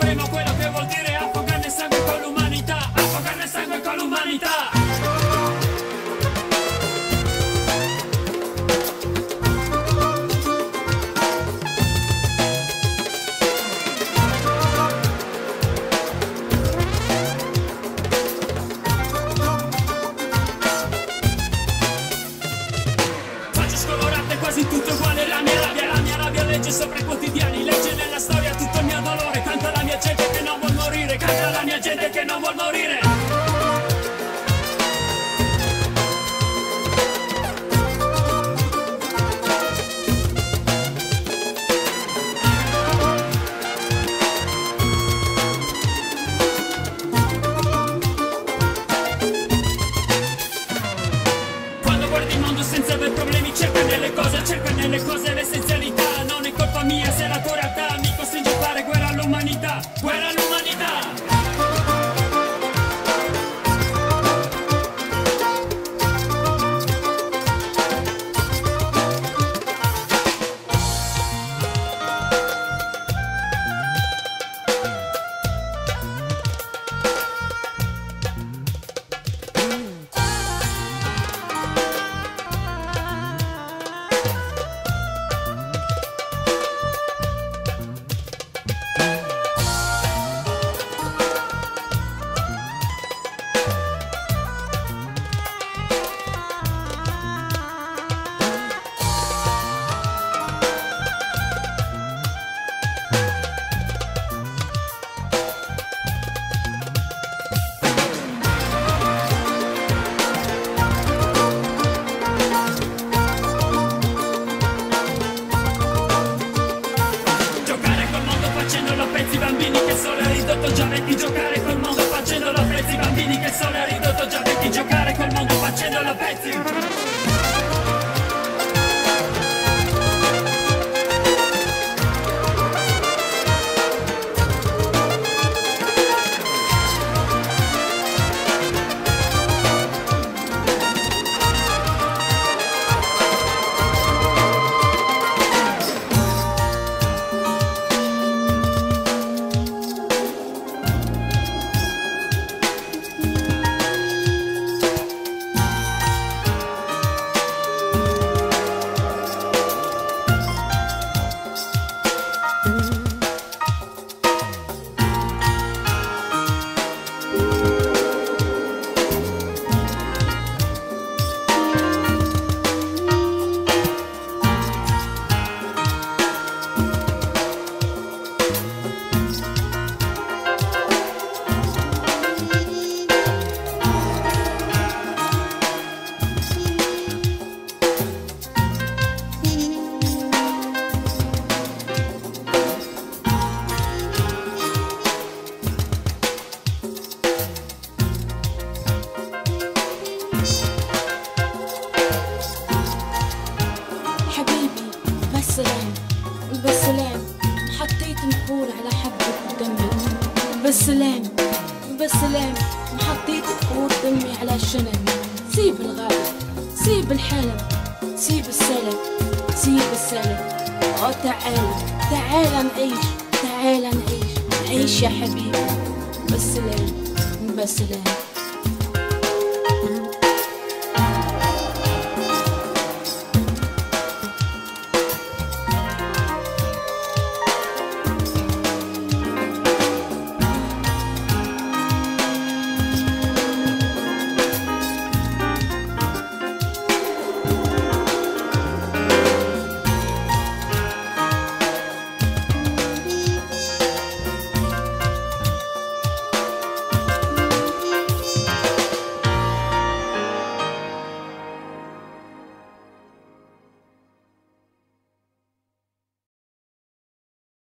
supremo, quello che vuol dire affogare nel sangue con l'umanità, affogare nel sangue con l'umanità. Quasi tutto uguale, la mia rabbia legge sopra i quotidiani, legge nella storia tutto il mio dolore, canta la mia gente che non vuol morire, canta la mia gente che non vuol morire. Quando guardi il mondo senza aver problemi, cerca nelle cose l'essenzialità. Non è colpa mia se la tua realtà mi costringe a fare guerra all'umanità, guerra all'umanità. Bambini che il sole ha ridotto già vecchi, giocare col mondo facendolo a pezzi. Bambini che il sole ha ridotto già vecchi, giocare col mondo facendolo a pezzi. بالسلام حطيت نقول على حبك ودمي. بالسلام بالسلام حطيت نقول دمي على الشنم. سيب الغالي سيب الحلم سيب السلام سيب السلام. تعال تعال نعيش تعال نعيش نعيش يا حبيبي. بالسلام بالسلام.